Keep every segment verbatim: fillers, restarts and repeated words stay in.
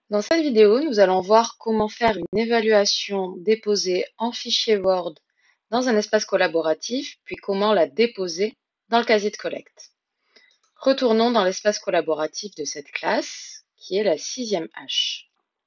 Dans cette vidéo, nous allons voir comment faire une évaluation déposée en fichier Word dans un espace collaboratif, puis comment la déposer dans le casier de collecte. Retournons dans l'espace collaboratif de cette classe, qui est la sixième H.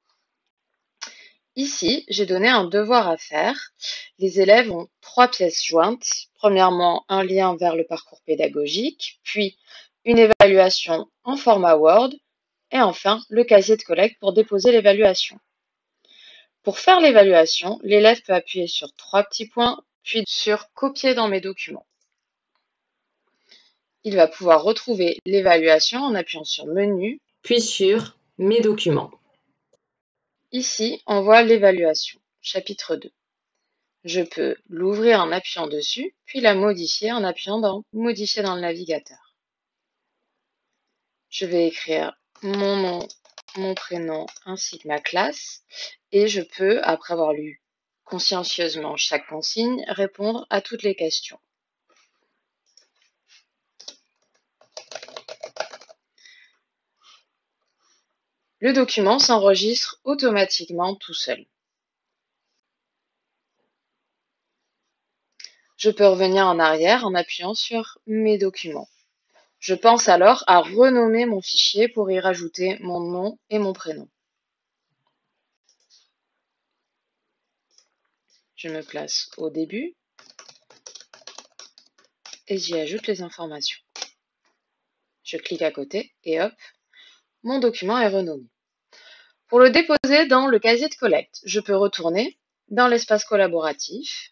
Ici, j'ai donné un devoir à faire. Les élèves ont trois pièces jointes. Premièrement, un lien vers le parcours pédagogique, puis une évaluation en format Word, et enfin le casier de collecte pour déposer l'évaluation. Pour faire l'évaluation, l'élève peut appuyer sur trois petits points, puis sur Copier dans mes documents. Il va pouvoir retrouver l'évaluation en appuyant sur Menu, puis sur Mes documents. Ici, on voit l'évaluation, chapitre deux. Je peux l'ouvrir en appuyant dessus, puis la modifier en appuyant dans Modifier dans le navigateur. Je vais écrire mon nom, mon prénom ainsi que ma classe, et je peux, après avoir lu consciencieusement chaque consigne, répondre à toutes les questions. Le document s'enregistre automatiquement tout seul. Je peux revenir en arrière en appuyant sur Mes documents. Je pense alors à renommer mon fichier pour y rajouter mon nom et mon prénom. Je me place au début et j'y ajoute les informations. Je clique à côté et hop, mon document est renommé. Pour le déposer dans le casier de collecte, je peux retourner dans l'espace collaboratif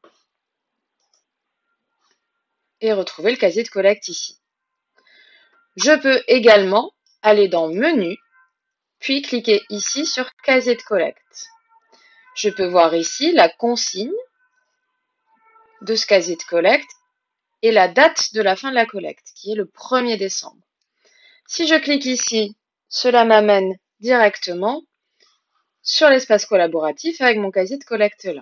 et retrouver le casier de collecte ici. Je peux également aller dans Menu, puis cliquer ici sur Casier de collecte. Je peux voir ici la consigne de ce casier de collecte et la date de la fin de la collecte, qui est le premier décembre. Si je clique ici, cela m'amène directement sur l'espace collaboratif avec mon casier de collecte là.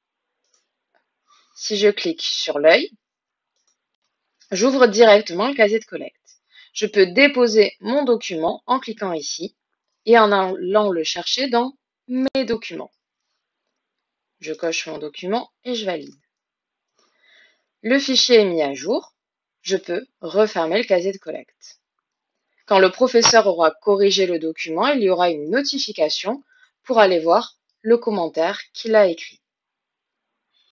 Si je clique sur l'œil, j'ouvre directement le casier de collecte. Je peux déposer mon document en cliquant ici et en allant le chercher dans Mes documents. Je coche mon document et je valide. Le fichier est mis à jour. Je peux refermer le casier de collecte. Quand le professeur aura corrigé le document, il y aura une notification pour aller voir le commentaire qu'il a écrit.